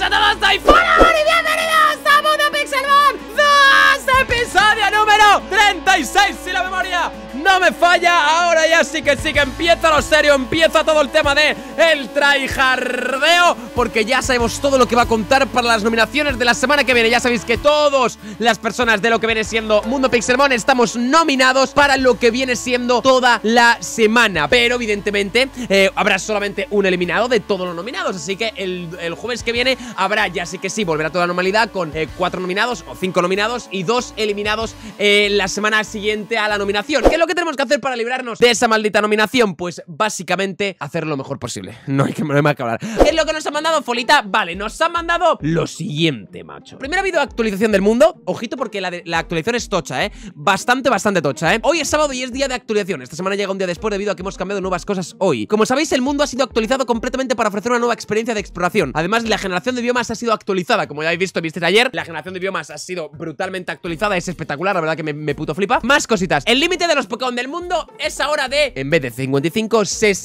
a todos, soy Fuera y bienvenidos a Mundo Pixelmon 2, episodio número 36, si la memoria no me falla. Ahora ya sí que empieza lo serio, empieza todo el tema de el tryhardeo, porque ya sabemos todo lo que va a contar para las nominaciones de la semana que viene. Ya sabéis que todas las personas de lo que viene siendo Mundo Pixelmon estamos nominados para lo que viene siendo toda la semana, pero evidentemente habrá solamente un eliminado de todos los nominados, así que el jueves que viene habrá, ya sí que sí, volverá toda la normalidad con 4 nominados o 5 nominados y 2 eliminados la semana siguiente a la nominación. ¿Qué es lo que tenemos que hacer para librarnos de esa maldita nominación? Pues básicamente hacer lo mejor posible. No hay más que hablar. ¿Qué es lo que nos han mandado, Folita? Vale, nos han mandado lo siguiente, macho. Primero ha habido actualización del mundo. Ojito porque la actualización es tocha, bastante tocha, Hoy es sábado y es día de actualización. Esta semana llega un día después debido a que hemos cambiado nuevas cosas hoy. Como sabéis, el mundo ha sido actualizado completamente para ofrecer una nueva experiencia de exploración. Además, la generación de biomas ha sido actualizada. Como ya habéis visto ayer, la generación de biomas ha sido brutalmente actualizada. Es espectacular, la verdad que me puto flipa. Más cositas. El límite de los Pokémon del mundo es ahora de, en vez de 55,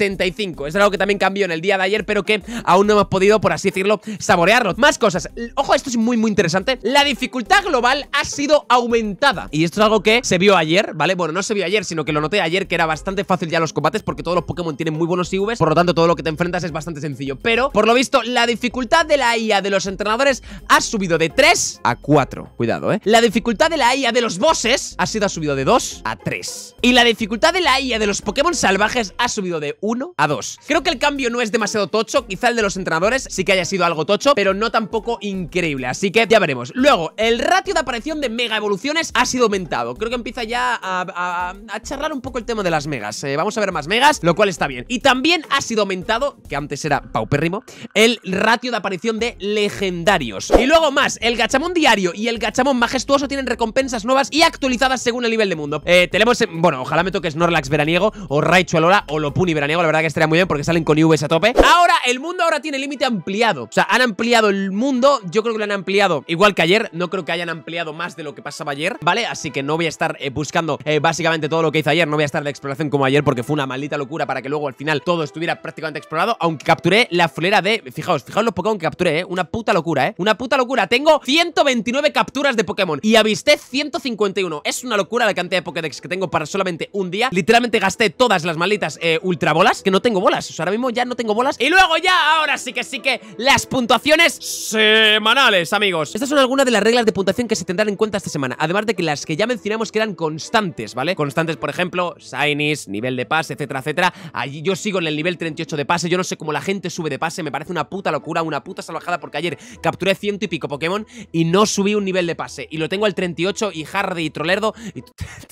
65. Es algo que también cambió en el día de ayer, pero que aún no hemos podido, por así decirlo, saborearlo. Más cosas. Ojo, esto es muy interesante. La dificultad global ha sido aumentada. Y esto es algo que se vio ayer, ¿vale? Bueno, no se vio ayer, sino que lo noté ayer, que era bastante fácil ya los combates, porque todos los Pokémon tienen muy buenos IVs. Por lo tanto, todo lo que te enfrentas es bastante sencillo. Pero, por lo visto, la dificultad de la IA de los entrenadores ha subido de 3 a 4. Cuidado, La dificultad de la IA de los bosses ha subido de 2 a 3. Y la dificultad de la IA de los Pokémon salvajes ha subido de 1 a 2. Creo que el cambio no es demasiado tocho. Quizá el de los entrenadores sí que haya sido algo tocho, pero no tampoco increíble. Así que ya veremos. Luego, el ratio de aparición de mega evoluciones ha sido aumentado. Creo que empieza ya a charlar un poco el tema de las megas. Vamos a ver más megas, lo cual está bien. Y también ha sido aumentado, que antes era paupérrimo, el ratio de aparición de legendarios. Y luego más, el gachamón diario y el gachamón majestuoso tienen recompensas nuevas y actualizadas según el nivel de mundo. Tenemos, bueno, ojalá me toque Snorlax veraniego o Raichu Alola o Lopunny veraniego. La verdad que estaría muy bien porque salen con IVs a tope. Ahora, el mundo ahora tiene límite ampliado. O sea, han ampliado el mundo. Yo creo que lo han ampliado igual que ayer. No creo que hayan ampliado más de lo que pasaba ayer, ¿vale? Así que no voy a estar buscando básicamente todo lo que hice ayer. No voy a estar de exploración como ayer porque fue una maldita locura para que luego al final todo estuviera prácticamente explorado. Aunque capturé la florera de... Fijaos los Pokémon que capturé, Una puta locura, Una puta locura. Tengo 129 capturas de Pokémon y avisté 151. Es una locura la cantidad de Pokédex que tengo para solamente un día. Literalmente gasté todas las malditas ultrabolas, que no tengo bolas. O sea, ahora mismo ya no tengo bolas. Y luego ya, ahora sí que las puntuaciones semanales, amigos. Estas son algunas de las reglas de puntuación que se tendrán en cuenta esta semana. Además de que las que ya mencionamos que eran constantes, ¿vale? Constantes, por ejemplo, Shinies, nivel de pase, etcétera. Allí yo sigo en el nivel 38 de pase. Yo no sé cómo la gente sube de pase. Me parece una puta locura, una puta salvajada, porque ayer capturé 100 y pico Pokémon y no subí un nivel de pase. Y lo tengo al 38 y Hardy y Trolerdo y...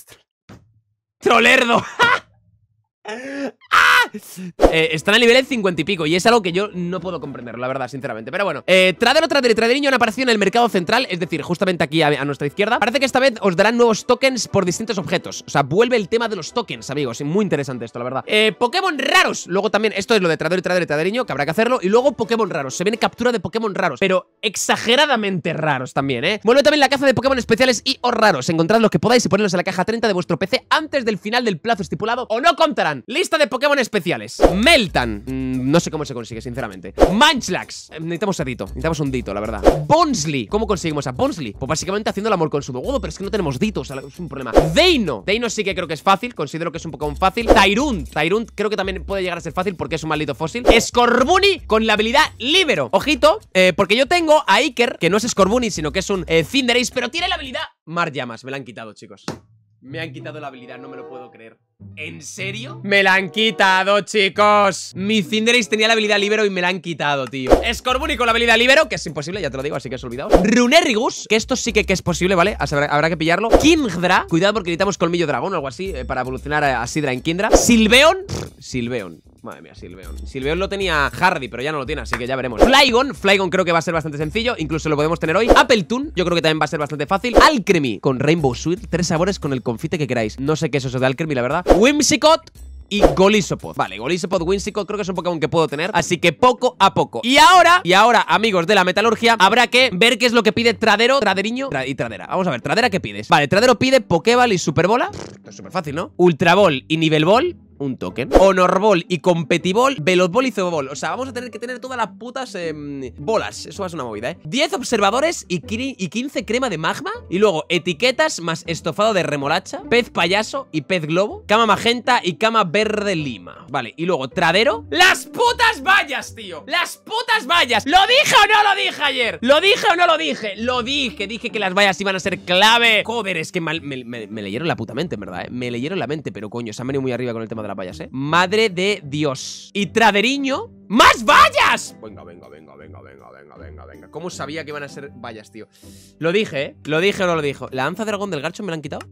¡Trolerdo! Están al nivel de 50 y pico y es algo que yo no puedo comprender, la verdad, sinceramente. Pero bueno, Tradero y Traderiño han aparecido en el mercado central, es decir, justamente aquí a nuestra izquierda. Parece que esta vez os darán nuevos tokens por distintos objetos. O sea, vuelve el tema de los tokens, amigos. Muy interesante esto, la verdad. Pokémon raros. Luego también, esto es lo de Tradero y Traderiño, que habrá que hacerlo. Y luego Pokémon raros. Se viene captura de Pokémon raros, pero exageradamente raros también, Vuelve también la caza de Pokémon especiales y o raros. Encontrad los que podáis y ponedlos en la caja 30 de vuestro PC antes del final del plazo estipulado o no contarán. Lista de Pokémon especiales. Meltan. No sé cómo se consigue, sinceramente. Munchlax. Necesitamos sedito. Necesitamos un dito, la verdad. Bonsly. ¿Cómo conseguimos a Bonsly? Pues básicamente haciendo el amor con su dogodo, pero es que no tenemos dito. O sea, es un problema. Deino. Deino sí que creo que es fácil. Considero que es un Pokémon fácil. Tyrunt. Tyrunt creo que también puede llegar a ser fácil porque es un maldito fósil. Scorbunny con la habilidad Libero. Ojito, porque yo tengo a Iker, que no es Scorbunny, sino que es un Cinderace, pero tiene la habilidad Mar Llamas. Me la han quitado, chicos. Me han quitado la habilidad, no me lo puedo creer. ¿En serio? Me la han quitado, chicos. Mi Cinderace tenía la habilidad Libero y me la han quitado, tío. Scorbunny con la habilidad Libero, que es imposible, ya te lo digo, así que has olvidado. Runerrigus, que esto sí que es posible, ¿vale? Habrá que pillarlo. Kingdra, cuidado porque necesitamos colmillo dragón o algo así para evolucionar a Sidra en Kingdra. Silveon. Silveon. Madre mía, Silveon. Silveon lo tenía Hardy, pero ya no lo tiene, así que ya veremos. Flygon. Flygon creo que va a ser bastante sencillo. Incluso lo podemos tener hoy. Appletoon, yo creo que también va a ser bastante fácil. Alcremie con Rainbow Sweet. 3 sabores con el confite que queráis. No sé qué es eso de Alcremie, la verdad. Whimsicott y Golisopod. Vale, Golisopod, Whimsicott creo que es un Pokémon que puedo tener, así que poco a poco. Y ahora, amigos de la metalurgia, habrá que ver qué es lo que pide Tradero, Traderiño y Tradera. Vamos a ver, Tradera, ¿qué pides? Vale, Tradero pide Pokéball y Superbola. Esto es súper fácil, ¿no? Ultra Ball y Nivel Ball. un token. Honor Ball y Competiball, Velot Ball y Zobo Ball. O sea, vamos a tener que tener todas las putas bolas. Eso va a ser una movida, 10 observadores y 15 crema de magma. Y luego etiquetas más estofado de remolacha, pez payaso y pez globo, cama magenta y cama verde lima. Vale, y luego tradero. ¡Las putas vallas, tío! ¡Las putas vallas! ¿Lo dije o no lo dije ayer? ¿Lo dije o no lo dije? Lo dije, dije que las vallas iban a ser clave. Joder, es que me leyeron la puta mente, en verdad, Me leyeron la mente, pero coño, se han venido muy arriba con el tema de las vallas, Madre de Dios. Y traderiño. ¡Más vallas! Venga. ¿Cómo sabía que iban a ser vallas, tío? Lo dije, ¿Lo dije o no lo dijo? ¿La lanza dragón del Garchomp me la han quitado?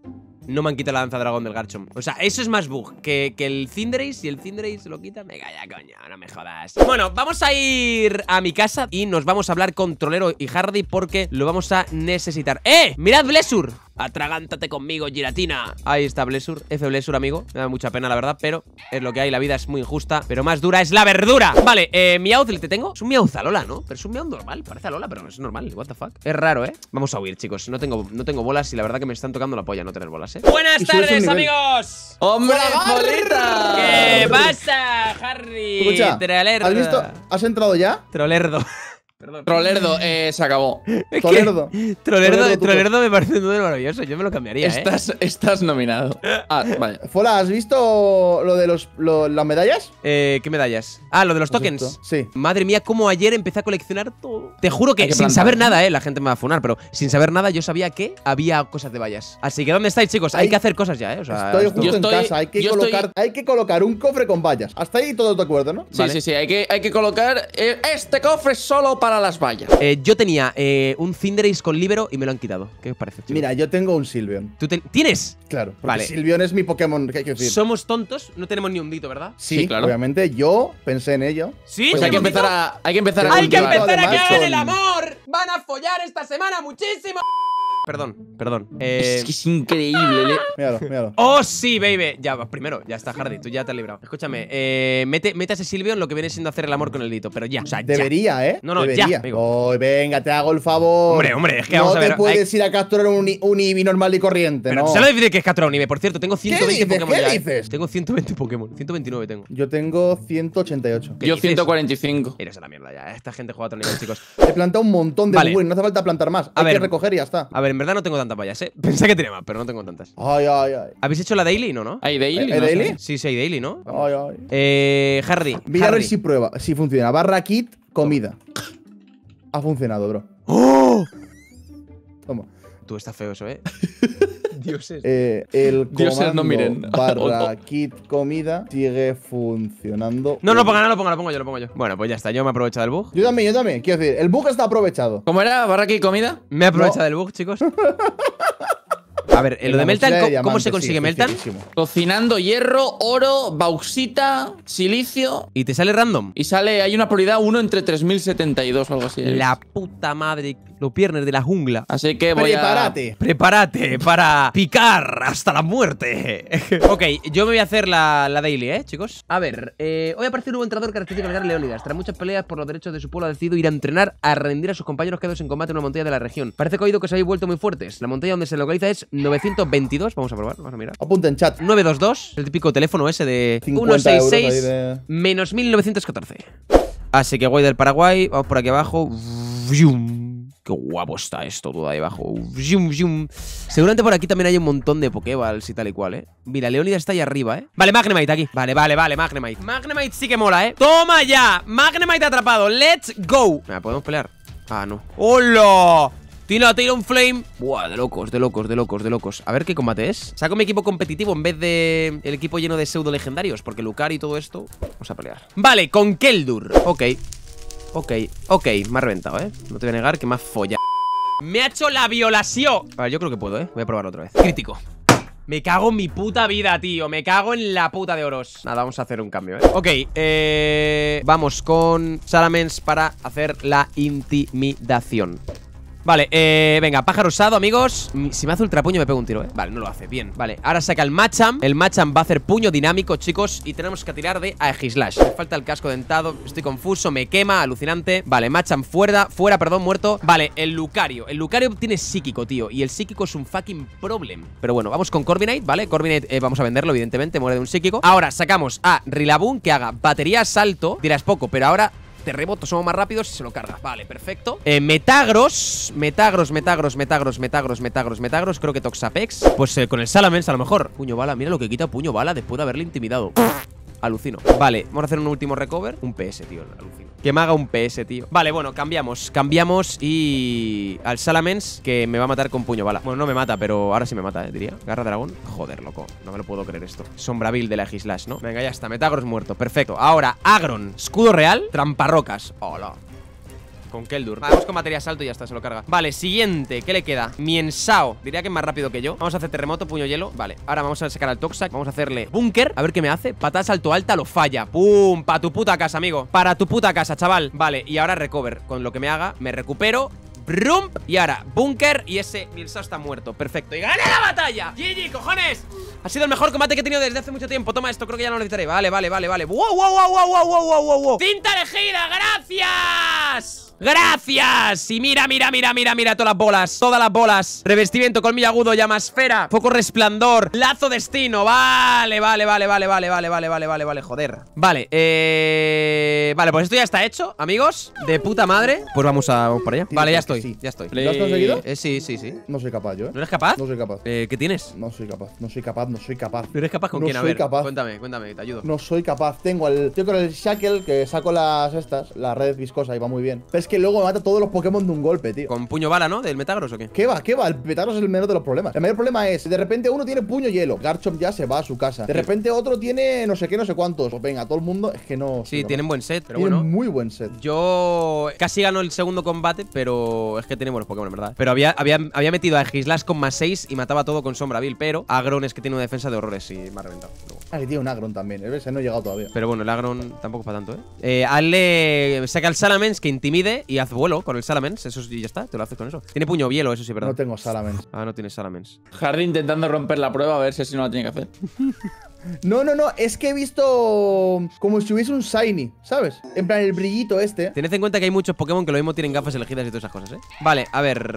No me han quitado la lanza dragón del Garchomp. O sea, eso es más bug que el Cinderace. Si el Cinderace se lo quita, venga ya, coño, no me jodas. Bueno, vamos a ir a mi casa y nos vamos a hablar con Trolero y Hardy porque lo vamos a necesitar. ¡Mirad Blessur! Atragántate conmigo, Giratina. Ahí está Blessur, Blessur, amigo. Me da mucha pena, la verdad, pero es lo que hay. La vida es muy injusta, pero más dura es la verdura. Vale, Meowth, ¿te tengo? Es un Meowth Alola, ¿no? Pero es un Meowth normal, parece Alola, pero no es normal. What the fuck. Es raro, Vamos a huir, chicos. No tengo bolas y la verdad que me están tocando la polla no tener bolas, Buenas tardes, amigos. ¡Hombre, bolita! ¿Qué pasa, Harry? Escucha, Trolerdo. ¿has visto? ¿Has entrado ya? Trolerdo. Perdón. Trolerdo, se acabó. Tolerdo. Trolerdo me parece un número maravilloso. Yo me lo cambiaría, Estás nominado. Ah, vale. Fola, ¿has visto lo de las medallas? ¿Qué medallas? Ah, lo de los tokens. Sí. Madre mía, cómo ayer empecé a coleccionar todo. Te juro que sin saber nada, la gente me va a funar, pero sin saber nada yo sabía que había cosas de vallas. Así que ¿dónde estáis, chicos? Hay que hacer cosas ya, O sea, estoy justo en casa. Hay que colocar un cofre con vallas. Hasta ahí todo de acuerdo, ¿no? Sí, vale. sí. Hay que colocar este cofre solo para las vallas. Yo tenía un Cinderace con Libero y me lo han quitado. ¿Qué os parece, chicos? Mira, yo tengo un Sylveon. ¿Tú tienes? Claro, porque vale. Sylveon es mi Pokémon, ¿qué hay que decir? Somos tontos, no tenemos ni un dito, ¿verdad? Sí, claro. Obviamente yo pensé en ello. Sí, pues hay que empezar a cultivar. ¡Hay que empezar a que hagan el amor! ¡Van a follar esta semana muchísimo! Perdón. Es que es increíble. Míralo. ¡Oh, sí, baby! Ya, primero, ya está, Hardy, tú ya te has librado. Escúchame, mete a ese Sylveon lo que viene siendo hacer el amor con el dito, pero ya, o sea, ya. Debería, No, Debería. ya, amigo. Oh, venga, te hago el favor. Hombre, es que vamos a ver. No te puedes ir a capturar un Eevee normal y corriente, pero ¿no? ¿sabes lo difícil que es capturar un Eevee? Por cierto, tengo 120 Pokémon ya. ¿Qué dices? Tengo 120 Pokémon, 129 tengo. Yo tengo 188. Yo 145. Eres a la mierda ya, esta gente juega a otro nivel, chicos. He plantado un montón de Win, no hace falta plantar más. Hay que recoger y ya está. A ver, en verdad no tengo tantas vallas, Pensé que tenía más, pero no tengo tantas. Ay. ¿Habéis hecho la daily? No, ¿no? ¿Hay daily? ¿Hay daily? Sí, hay daily, ¿no? Ay. Hardy. Voy a ver si prueba, si funciona. Barra kit, comida. Ha funcionado, bro. ¡Oh! Toma. Tú, está feo eso, Dioses. El Dioses comando no miren. barra kit comida sigue funcionando. No lo pongo yo. Bueno, pues ya está, yo me he aprovechado del bug. Yo también. Quiero decir, el bug está aprovechado. ¿Cómo era? ¿Barra aquí comida? Me he aprovechado del bug, chicos. A ver, lo de Meltan, ¿cómo se consigue Meltan? Cocinando hierro, oro, bauxita, silicio. ¿Y te sale random? Y hay una probabilidad 1 entre 3072 o algo así. La puta madre, los viernes de la jungla. Así que Prepárate para picar hasta la muerte. Ok, yo me voy a hacer la daily, chicos. A ver, hoy aparece un nuevo entrenador característico del Leónidas. Tras muchas peleas por los derechos de su pueblo ha decidido ir a entrenar a rendir a sus compañeros quedados en combate en una montaña de la región. Parece que ha oído que se habéis vuelto muy fuertes. La montaña donde se localiza es 922, vamos a probar, vamos a mirar. Apunta en chat. 922, el típico teléfono ese de 166 menos 1914. Así que guay del Paraguay, vamos por aquí abajo. Qué guapo está esto todo ahí abajo. Seguramente por aquí también hay un montón de Pokéballs y tal y cual, Mira, Leónidas está ahí arriba, Vale, Magnemite aquí. Vale, Magnemite. Magnemite sí que mola, ¡Toma ya! Magnemite atrapado, let's go. ¿Podemos pelear? Ah, no. ¡Hola! Tira un flame. Buah, de locos. A ver qué combate es. Saco mi equipo competitivo en vez de el equipo lleno de pseudo legendarios, porque Lucario y todo esto. Vamos a pelear. Vale, con Keldur. Ok, me ha reventado, No te voy a negar que me ha follado. Me ha hecho la violación. A ver, yo creo que puedo, Voy a probarlo otra vez. Crítico. Me cago en mi puta vida, tío. Me cago en la puta de oros. Nada, vamos a hacer un cambio, Ok, vamos con Salamence para hacer la intimidación. Vale, venga, pájaro usado, amigos. Si me hace ultrapuño me pego un tiro, Vale, no lo hace, bien. Vale, ahora saca el Machamp. El Machamp va a hacer puño dinámico, chicos. Y tenemos que tirar de Aegislash. Me falta el casco dentado, estoy confuso, me quema, alucinante. Vale, Machamp fuera, perdón, muerto. Vale, el Lucario tiene psíquico, tío. Y el psíquico es un fucking problem. Pero bueno, vamos con Corviknight, ¿vale? Corviknight, vamos a venderlo, evidentemente, muere de un psíquico. Ahora sacamos a Rillaboom, que haga batería salto. Dirás poco, pero ahora terremoto, somos más rápidos y se lo carga. Vale, perfecto. Metagross. Creo que Toxapex. Pues con el Salamence a lo mejor. Puño bala, mira lo que quita puño bala después de haberle intimidado. Alucino. Vale, vamos a hacer un último recover. Un PS, tío, alucino. Que me haga un PS, tío. Vale, bueno, cambiamos y al Salamence, que me va a matar con puño bala. Bueno, no me mata, pero ahora sí me mata, diría. Garra dragón. Joder, loco, no me lo puedo creer esto. Sombraville de la Aegislash, ¿no? Venga, ya está, Metagross muerto, perfecto. Ahora, Agron, escudo real, tramparrocas. Hola. Con Keldur. Vamos con batería salto y ya está, se lo carga. Vale, siguiente, ¿qué le queda? Miensao, diría que es más rápido que yo. Vamos a hacer terremoto, puño hielo. Vale, ahora vamos a sacar al Toxac. Vamos a hacerle búnker, a ver qué me hace. Patada salto alta, lo falla. ¡Pum! Para tu puta casa, amigo. Para tu puta casa, chaval. Vale, y ahora recover. Con lo que me haga, me recupero. Brum. Y ahora, búnker. Y ese Miensao está muerto. Perfecto. ¡Y gané la batalla! ¡GG, cojones! Ha sido el mejor combate que he tenido desde hace mucho tiempo. Toma esto, creo que ya no lo necesitaré. Vale. ¡Wow! ¡Cinta elegida! ¡Gracias! ¡Gracias! Y mira todas las bolas. Revestimiento, colmillo agudo, llamasfera, foco resplandor, lazo destino. Vale, joder. Vale, vale, pues esto ya está hecho, amigos. De puta madre. Pues vamos para allá. Vale, ya estoy. ¿Lo has conseguido? Sí. No soy capaz yo, ¿No eres capaz? No soy capaz. ¿Qué tienes? No soy capaz. ¿No eres capaz con quién? A ver, cuéntame, te ayudo. No soy capaz. Tengo yo con el Shackle, que saco la red viscosa y va muy bien. Pero es que luego me mata todos los Pokémon de un golpe, tío. ¿Con puño bala, no? ¿Del Metagross o qué? ¿Qué va? El Metagross es el menor de los problemas. El mayor problema es, de repente uno tiene puño hielo, Garchomp ya se va a su casa. De repente otro tiene no sé qué, no sé cuántos. Pues venga, todo el mundo, es que no. Sí, tienen buen set, pero tienen bueno. muy buen set. Yo casi gano el segundo combate, pero es que tiene buenos Pokémon, ¿verdad? Pero había metido a Aegislash con +6 y mataba todo con Sombraville, pero Agron es que tiene una defensa de horrores y me ha reventado. Ah, que tiene un Agron también. Ese no he llegado todavía. Pero bueno, el Agron tampoco es para tanto, hazle. Saca el Salamence, que intimide y haz vuelo con el Salamence. Eso sí, ya está, te lo haces con eso. Tiene puño hielo, eso sí, ¿verdad? No tengo Salamence. Ah, no tienes Salamence. Hardy intentando romper la prueba a ver si no la tiene que hacer. No, es que he visto como si hubiese un Shiny, ¿sabes? En plan, el brillito este. Tened en cuenta que hay muchos Pokémon que lo mismo tienen gafas elegidas y todas esas cosas, Vale, a ver,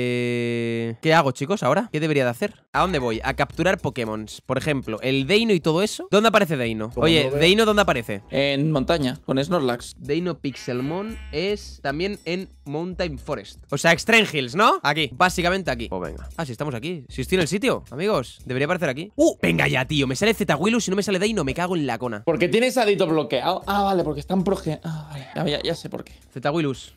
¿qué hago, chicos, ahora? ¿Qué debería de hacer? ¿A dónde voy? A capturar Pokémon. Por ejemplo, el Deino y todo eso. ¿Dónde aparece Deino? Oye, ¿Deino dónde aparece? En montaña, con Snorlax. Deino Pixelmon es también en Mountain Forest. O sea, Extreme Hills, ¿no? Aquí, básicamente aquí. Pues venga. Ah, si estamos aquí. Si estoy en el sitio, amigos. Debería aparecer aquí. Venga ya, tío. Me sale Zetaguilus y no me sale Deino. Me cago en la cona. Porque tienes a Dito bloqueado. Ah, vale, porque están proge. Ah, vale. Ya sé por qué. Zetaguilus.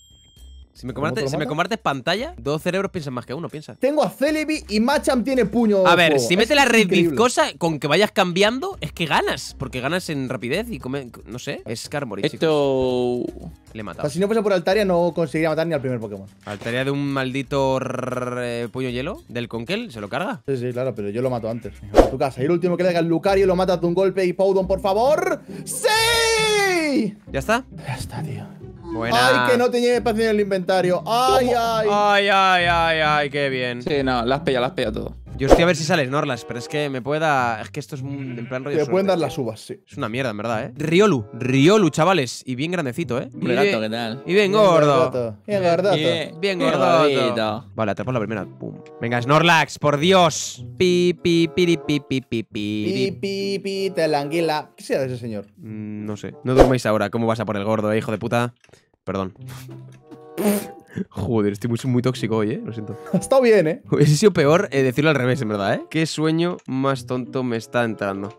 Si me compartes pantalla, 2 cerebros piensan más que uno, piensa. Tengo a Celebi y Machamp tiene puño. A ver, si mete la red viscosa, con que vayas cambiando, es que ganas. Porque ganas en rapidez y no sé, es Carmory. Esto. Le he O matado. sea, si no fuese por Altaria, no conseguiría matar ni al primer Pokémon. Altaria de un maldito puño hielo del Conkel, se lo carga. Sí, claro, pero yo lo mato antes. A tu casa. Y el último que le haga el Lucario lo matas de un golpe. Y Powdon, por favor. ¡Sí! ¿Ya está? Ya está, tío. Buena. Ay, que no tenía espacio en el inventario. Ay. Ay, qué bien. Sí, no, las pilla todo. Yo estoy a ver si sale Snorlax, pero es que me puede dar. Es que esto es en plan rollo. Te pueden dar suerte. las uvas, sí. Es una mierda, en verdad, Riolu, chavales. Y bien grandecito, Gato, ¿qué tal? Y bien gordo. Bien gordato. Bien gordo. Vale, atrapamos la primera. Pum. Venga, Snorlax, por Dios. Pi, telanguila. ¿Qué sea de ese señor? No sé. No durmáis ahora. ¿Cómo vas a por el gordo, hijo de puta? Perdón. Joder, estoy muy tóxico hoy, Lo siento. Ha estado bien, Hubiese sido peor decirlo al revés, en verdad, Qué sueño más tonto me está entrando.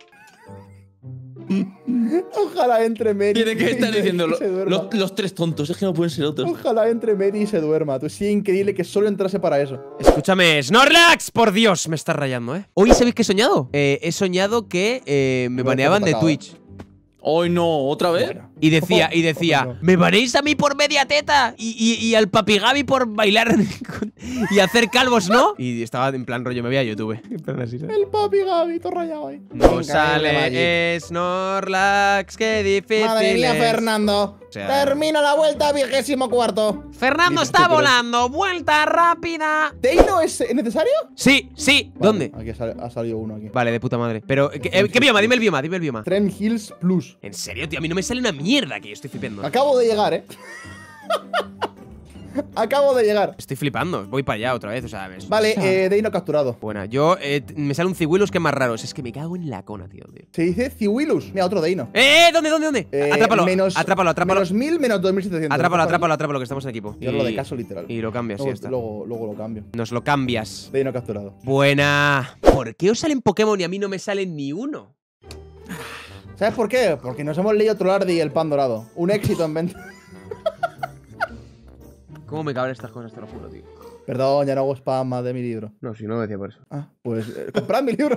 Ojalá entre Mary. Tiene que estar diciendo los tres tontos, es que no pueden ser otros. Ojalá entre Mary y se duerma. Tú sí, increíble que solo entrase para eso. Escúchame, Snorlax, por Dios, me estás rayando, Hoy, ¿sabéis qué he soñado? He soñado que me baneaban de Twitch. Hoy no, ¿otra vez? Bueno. Y decía, ¿me varéis a mí por media teta? Y al papi Gaby por bailar y hacer calvos, ¿no? Y estaba en plan rollo, me voy a YouTube. En plan así, ¿sabes? El papi Gaby, todo rayado ahí. No Venga, sale Snorlax, qué difícil. Madre mía, es. Fernando. Termina la vuelta, 24º. Fernando está volando, vuelta rápida. ¿Deino es necesario? Sí, sí. Vale, ¿Dónde? Aquí ha salido uno aquí. Vale, de puta madre. Pero, ¿qué bioma? Dime el bioma. Trend Hills Plus. ¿En serio, tío? A mí no me sale una mierda aquí, estoy flipando. Acabo de llegar, Acabo de llegar. Estoy flipando, voy para allá otra vez, o sea, ¿ves? Vale, Deino capturado. Buena, yo, me sale un Ciwilus que es más raro. Es que me cago en la cona, tío. Se dice Ciwilus. Mira, otro Deino. ¿Dónde? Atrápalo, atrápalo. Menos 1000, menos 2700. Atrápalo, que estamos en equipo. Yo lo de caso literal. Y lo cambias, sí, ya está. Luego lo cambio. Nos lo cambias. Deino capturado. Buena. ¿Por qué os salen Pokémon y a mí no me salen ni uno? ¿Sabes por qué? Porque nos hemos leído Trolardi y el pan dorado. Un éxito en venta. ¿Cómo me caben estas cosas, te lo juro, tío? Perdón, ya no hago spam más de mi libro. No, si no lo decía por eso. Ah, pues comprad mi libro.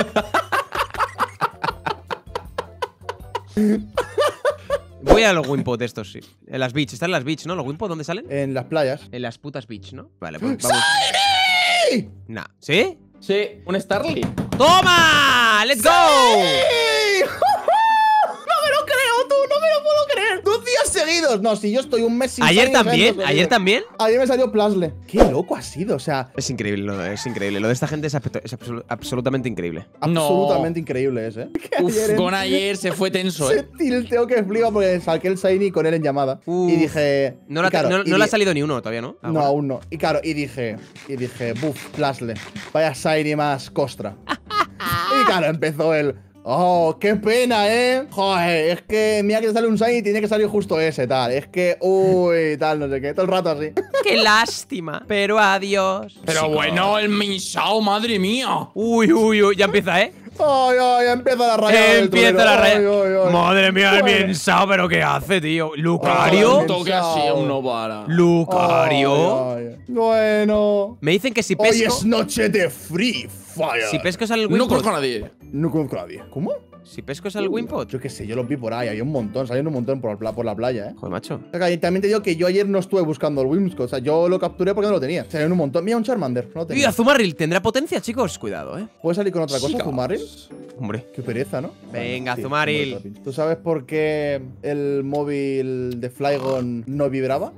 Voy a los Wimpod estos, sí. En las beach, están en las beach, ¿no? ¿Los Wimpod dónde salen? En las playas. En las putas beach, ¿no? Vale, pues vamos. ¡Sí! Nah. ¿Sí? Sí, un Starly. ¡Toma! ¡Let's go! ¡Sí! ¡No me lo creo, tú! ¡No me lo puedo creer! ¡2 días seguidos! No, si yo estoy un mes sin ¿Ayer salir, también? no sé, ¿Ayer también? Ayer me salió Plasle. ¡Qué loco ha sido! O sea, Es increíble, es increíble. Lo de esta gente es absolutamente increíble. absolutamente increíble ese, Que Uf, ayer con ayer se fue tenso, se tilteó que flipa porque saqué el Shiny con él en llamada. Uf. Y dije… No, y claro, no le ha salido ni uno todavía, ¿no? Ah, No, bueno. aún no. Y claro, y dije, buf, Plasle. Vaya Shiny más costra. Y claro, empezó el… Oh, qué pena, Joder, es que mira que te sale un Shiny y tiene que salir justo ese, tal. Es que, uy, tal, no sé qué. Todo el rato así. ¡Qué lástima! Pero adiós. Pero Chico. bueno, el Minsao, madre mía. Uy, ya empieza, ¿eh? Ay, empieza la raya. Empieza la raya. Madre mía, el Bueno. Miensao, pero ¿qué hace, tío? ¿Lucario? Ay, Toque así aún no para. ¿Lucario? Bueno. Me dicen que si Hoy pesco… es noche de Free Fire. Si pesco sale el No Wimpod. conozco a nadie. No conozco a nadie. ¿Cómo? Si pesco sale el Wimpod. Yo qué sé, yo los vi por ahí. Había un montón, salieron un montón por la playa, Joder, macho. O sea, y también te digo que yo ayer no estuve buscando el Whimsicott. O sea, yo lo capturé porque no lo tenía. Salieron un montón. Mira, un Charmander. No lo Uy, tenía. Azumarill, ¿tendrá potencia, chicos? Cuidado, ¿Puedes salir con otra cosa, Chicos. Zumaril? Hombre. Qué pereza, ¿no? Venga, Sí, Azumarill. hombre, ¿tú sabes por qué el móvil de Flygon no vibraba?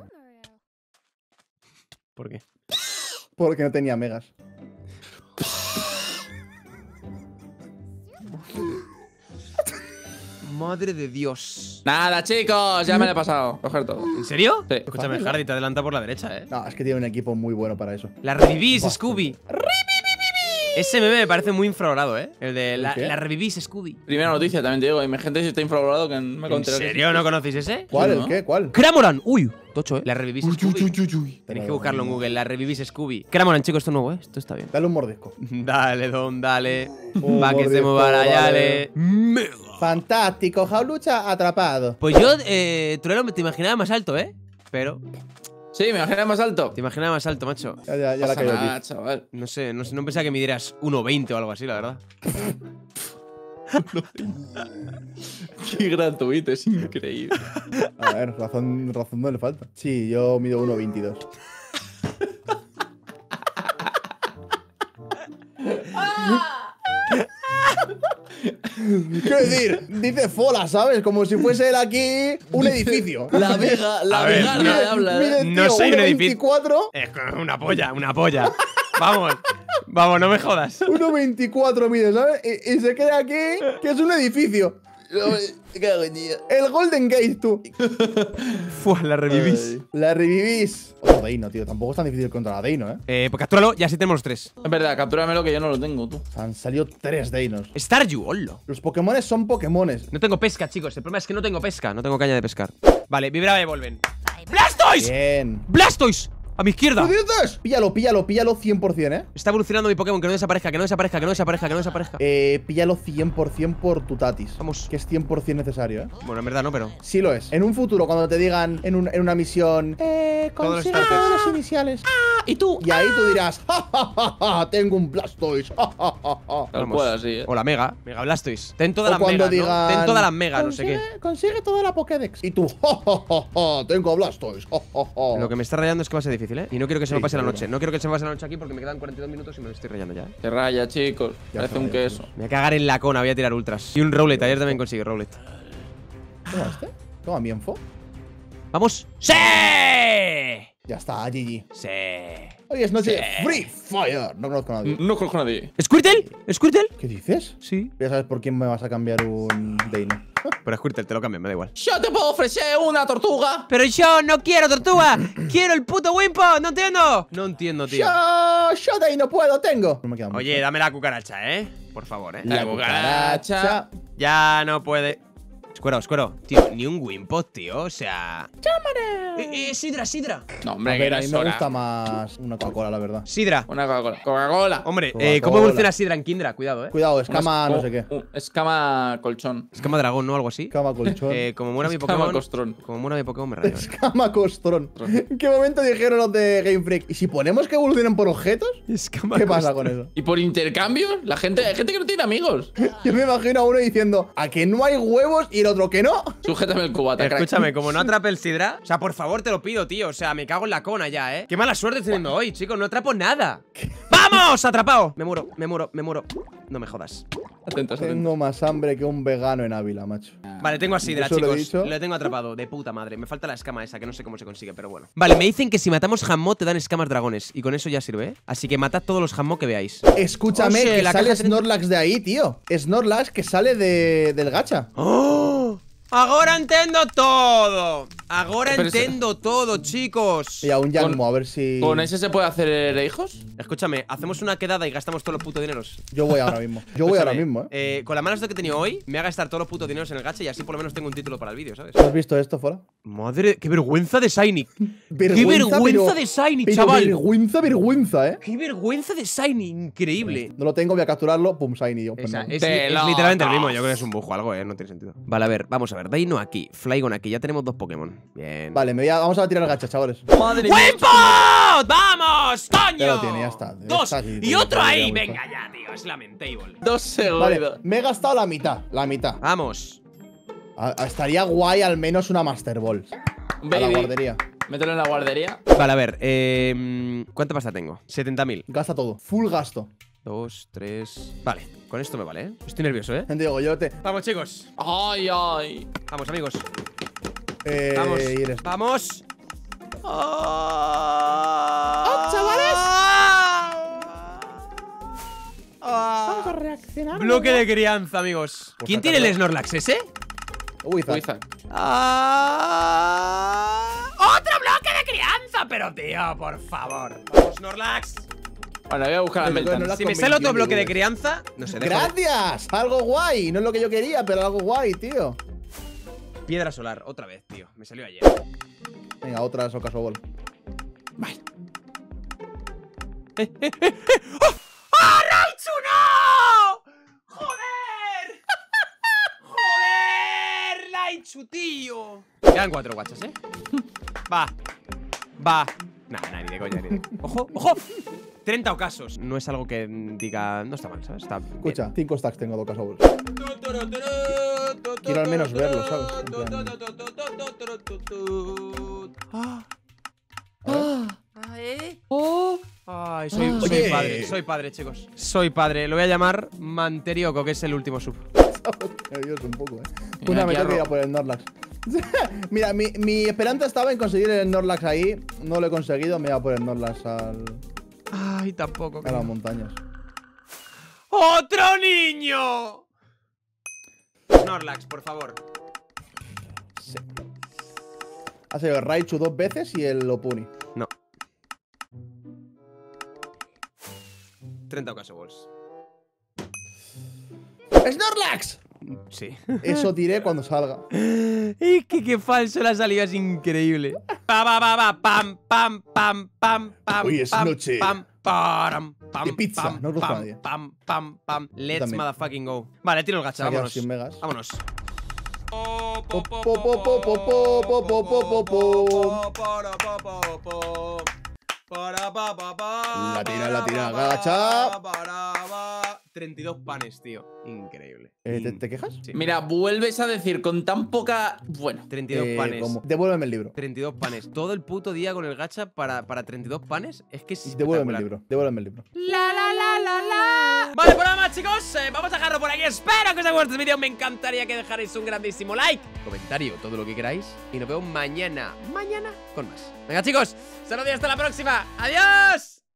¿Por qué? Porque no tenía megas. Madre de Dios. Nada, chicos, ya me lo he pasado. Coger todo. ¿En serio? Sí. Escúchame, Hardy, te adelanta por la derecha, No, es que tiene un equipo muy bueno para eso. La revivís, Scooby. Ese meme me parece muy infravalorado, ¿eh? El de la qué? revivís, Scooby. Primera noticia, también te digo. Hay gente que está infravalorado que me ¿En contará. serio no conocéis ese? ¿Cuál? Sí, ¿El ¿no? qué? ¿Cuál? ¡Cramoran! ¡Uy! Tocho, ¿eh? La revivís, Scooby. uy. Tenéis que buscarlo en Google, la revivís, Scooby. Cramoran, chicos, esto es nuevo, ¿eh? Esto está bien. Dale un mordisco. Dale, Don, dale. Un Va que se mordisco, mueva la vale. yale. Mega. Fantástico, Jaulucha atrapado. Pues yo, Trueno, te imaginaba más alto, ¿eh? Pero Sí, me imaginé más alto. te imaginaba más alto, macho. Ya la Pasa cayó nada, aquí. chaval. No sé, no pensaba que midieras 1,20 o algo así, la verdad. Qué gratuito, es increíble. A ver, razón no le falta. Sí, yo mido 1,22. Quiero decir, dice Fola, ¿sabes? Como si fuese él aquí un edificio. La Vega, A la ver, Vega no- de habla. Mide, No tío, soy un edificio. 1,24. Es una polla, una polla. Vamos, vamos, no me jodas. 1,24 mide, ¿sabes? Y se queda aquí, que es un edificio. El Golden Gate, tú. Fua, la revivís. La revivís. Otro Deino, tío. Tampoco es tan difícil contra la Deino, ¿eh? Pues captúralo, ya sí tenemos los 3. Es verdad, captúramelo que yo no lo tengo, tú. Han salido 3 Deinos. Staryu, hola. Los Pokémones son Pokémones. No tengo pesca, chicos. El problema es que no tengo pesca. No tengo caña de pescar. Vale, Vibra Evolven. ¡Blastoise! Bien. ¡Blastoise! A mi izquierda. ¿Qué dices? Píllalo 100%, ¿eh? Está evolucionando mi Pokémon. Que no desaparezca, que no desaparezca, que no desaparezca, que no desaparezca. Píllalo 100% por tu Tatis. Vamos. Que es 100% necesario, ¿eh? Bueno, en verdad no, pero… Sí lo es. En un futuro, cuando te digan en una misión… Todos los consigue starters. todos los iniciales. ¿Y tú? Y ahí tú dirás, ¡ja, ja, ja, ja! Tengo un Blastoise. ¡Ja, ja, ja, ja! Tal cual, así, O la Mega Blastoise. Ten todas O las cuando megas, ¿no? Ten todas las megas, no sé qué. Consigue toda la Pokédex. Y tú, ¡ja, ja, ja, ja! Tengo Blastoise. ¡Ja, ja, ja! Lo que me está rayando es que va a ser difícil, ¿eh? Y no quiero que se me Sí, pase la seguro. noche. No quiero que se me pase la noche aquí porque me quedan 42 minutos y me estoy rayando ya, ¿eh? Se raya, chicos. Ya Parece se un raya, queso. Me voy a cagar en la cona, voy a tirar ultras. Y un Rowlet, ayer también consigue Rowlet. ¿Toma este? ¿Toma mi info? ¡Vamos! ¡Sí! Ya está, GG. ¡Sí! Hoy es noche de Free Fire. No conozco a nadie. No conozco a nadie. ¿Squirtle? ¿Squirtle? ¿Qué dices? Sí. Ya sabes por quién me vas a cambiar un Deino. Pero Squirtle, te lo cambio, me da igual. Yo te puedo ofrecer una tortuga. Pero yo no quiero tortuga. Quiero el puto Wimpo. No entiendo. No entiendo, tío. Yo Deino puedo, tengo. No me queda mucho. Oye, dame la cucaracha, ¿eh? Por favor, ¿eh? La cucaracha. Ya no puede. Escuero. Tío, ni un Wimpod, tío. O sea. ¡Chámare! Sidra. No, A hombre, que ver, no a mí es me hora. gusta más una Coca-Cola, la verdad. Sidra. Una Coca-Cola. Coca-Cola. Hombre, Coca-Cola. ¿cómo evoluciona Sidra en Kindra? Cuidado, Cuidado, escama Una- no sé qué. Escama colchón. Escama dragón, ¿no? Algo así. Escama colchón. Como muera mi Escama Pokémon. costrón. Como muera mi Pokémon, me rayo. Escama costrón. ¿En qué momento dijeron los de Game Freak? ¿Y si ponemos que evolucionen por objetos? Escama ¿Qué pasa con eso? ¿Y por intercambio? Hay gente que no tiene amigos. Yo me imagino a uno diciendo, ¿a que no hay huevos? Y el otro que no. Sujétame el cubata, crack. Escúchame, como no atrape el Sidra. O sea, por favor, te lo pido, tío. O sea, me cago en la cona ya, ¿eh? Qué mala suerte estoy teniendo hoy, chicos. No atrapo nada. ¡Vamos! ¡Atrapado! Me muero. No me jodas. Atentos. Tengo más hambre que un vegano en Ávila, macho. Vale, tengo a Sidra, Eso lo he chicos. dicho. Lo tengo atrapado, de puta madre. Me falta la escama esa, que no sé cómo se consigue, pero bueno. Vale, me dicen que si matamos Hammo te dan escamas dragones. Y con eso ya sirve, ¿eh? Así que matad todos los Hammo que veáis. Escúchame, Oye, que la sale caja tiene- Snorlax de ahí, tío. Snorlax que sale del gacha. ¡Oh! Ahora entiendo todo. Ahora Pero eso- entiendo todo, chicos. Y a un Yanmo, a ver si… ¿Con ese se puede hacer hijos? Escúchame, hacemos una quedada y gastamos todos los putos dineros. Yo voy ahora mismo. Yo voy ahora Escúchame, mismo, ¿eh? Con la mala suerte que he tenido hoy, me voy a gastar todos los putos dineros en el gacha y así por lo menos tengo un título para el vídeo, ¿sabes? ¿Has visto esto, Fora? Madre, qué vergüenza de Shiny. ¡Qué Vergüenza, vergüenza pero- de Shiny, Pero chaval! vergüenza, ¿eh? ¡Qué vergüenza de Shiny! Increíble. No lo tengo, voy a capturarlo. Pum, Shiny. Yo, pues Esa, no. es, Te es lo literalmente el mismo, das. yo creo que es un bug o algo, no tiene sentido. Vale, a ver, vamos a ver. Deino aquí, Flygon aquí, ya tenemos 2 Pokémon. Bien. Vale, vamos a tirar el gacha, chavales. Madre mía. ¡Wimpod! ¡Vamos! ¡Coño! Ya lo tiene, ya está. 2. Está aquí, Y tío, otro ya ahí. está. Venga ya, tío. Es lamentable. 2 segundos. Vale, me he gastado la mitad. La mitad. Vamos. Estaría guay al menos una Master Ball. A la Baby. guardería. Mételo en la guardería. Vale, a ver. ¿Cuánta pasta tengo? 70.000. Gasta todo. Full gasto. 2, 3. Vale, con esto me vale, ¿eh? Estoy nervioso, ¿eh? Digo, yo te… Vamos, chicos. Ay, ay. Vamos, amigos. Vamos. Iris. Vamos. chavales! Vamos a reaccionar. Bloque de crianza, amigos. Pues ¿Quién tiene el sacarlo. Snorlax ese? Wizard. Wizard. ¡Otro bloque de crianza! Pero, tío, por favor. Vamos, Snorlax. Bueno, voy a buscar a El Meltan. Snorlax Si me con sale otro 21 bloque de viewers. crianza, no sé, déjame. ¡Gracias! Algo guay. No es lo que yo quería, pero algo guay, tío. Piedra solar, otra vez, tío. Me salió ayer. Venga, otra Socaso Ball. ¡Ah, Raichu, no! ¡Joder! ¡Joder, Raichu, tío! Quedan 4 guachas, ¿eh? Va. Nah, ni de coña, ni de… ¡Ojo, ojo! 30 ocasos. No es algo que diga… No está mal, ¿sabes? Está bien. Escucha, 5 stacks tengo de Socaso Ball. Quiero al menos verlo, ¿sabes? En plan- Ay, Oye. soy padre, chicos. Soy padre. Lo voy a llamar Manterioco, que es el último sub. Nervioso un poco, Venga, Una aquí me tengo que ir arro- a por el Snorlax. Mira, mi esperanza estaba en conseguir el Snorlax ahí. No lo he conseguido, me voy a por el Snorlax Ay, tampoco. a las montañas. ¡Otro niño! Snorlax, por favor. Sí. Ha sido el Raichu 2 veces y el Lopuni. No. 30 ocaso balls. ¡Snorlax! Sí. Eso diré cuando salga. Es que qué falso la salida es increíble. Pam, pam, pam, pam, pam. Hoy es pam, noche Pam, param, pam, de pizza, pam, no os gusta pam, nadie. pam. Let's también. motherfucking go. Vale, tiro el gacha, Se ha quedado vámonos. sin megas. Vámonos. La tira, gacha. 32 panes, tío. Increíble. ¿Te quejas? Sí. Mira, vuelves a decir con tan poca. Bueno. 32 panes. ¿Cómo? Devuélveme el libro. 32 panes. Todo el puto día con el gacha para 32 panes. Es que es Devuélveme espectacular. el libro. Devuélveme el libro. Vale, pues nada más, chicos, vamos a dejarlo por aquí. Espero que os haya gustado este vídeo. Me encantaría que dejarais un grandísimo like, comentario, todo lo que queráis. Y nos vemos mañana con más. Venga, chicos, saludos y hasta la próxima. ¡Adiós!